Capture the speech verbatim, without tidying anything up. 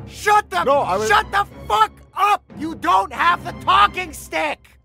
Shut the- No, I was- Shut the fuck up! You don't have the talking stick!